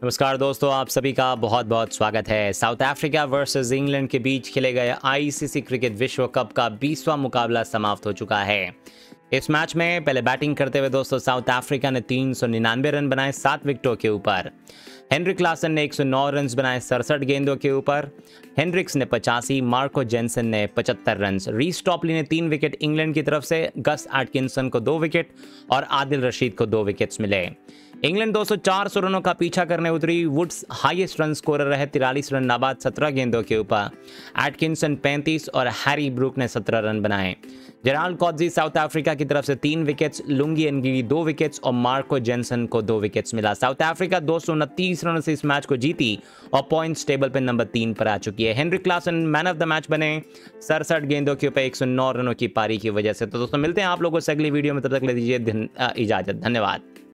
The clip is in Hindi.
नमस्कार दोस्तों, आप सभी का बहुत बहुत स्वागत है। साउथ अफ्रीका वर्सेस इंग्लैंड के बीच खेले गए आईसीसी क्रिकेट विश्व कप का 20वां मुकाबला समाप्त हो चुका है। इस मैच में पहले बैटिंग करते हुए दोस्तों साउथ अफ्रीका ने 399 रन बनाए 7 विकेटों के ऊपर। हेनरिक क्लासन ने 109 रन बनाए 67 गेंदों के ऊपर। हेनरिक्स ने 85, मार्को जेनसन ने 75 रन। रीस टॉपली ने 3 विकेट इंग्लैंड की तरफ से, गस एटकिंसन को 2 विकेट और आदिल रशीद को 2 विकेट्स मिले। इंग्लैंड 204 रनों का पीछा करने उतरी। वुड्स हाईएस्ट रन स्कोरर रहे 43 रन नाबाद 17 गेंदों के ऊपर। एटकिंसन 35 और हैरी ब्रूक ने 17 रन बनाए। जेराल्ड कॉट्जी साउथ अफ्रीका की तरफ से 3 विकेट्स, लुंगी एनगिली 2 विकेट्स और मार्को जेनसन को 2 विकेट्स मिला। साउथ अफ्रीका 229 रनों से इस मैच को जीती और पॉइंट्स टेबल पर नंबर 3 पर आ चुकी है। Heinrich Klaasen man of the match बने 67 गेंदों के ऊपर 109 रनों की पारी की वजह से। तो दोस्तों मिलते हैं आप लोगों से अगली वीडियो में, तब तक ले दीजिए इजाजत। धन्यवाद।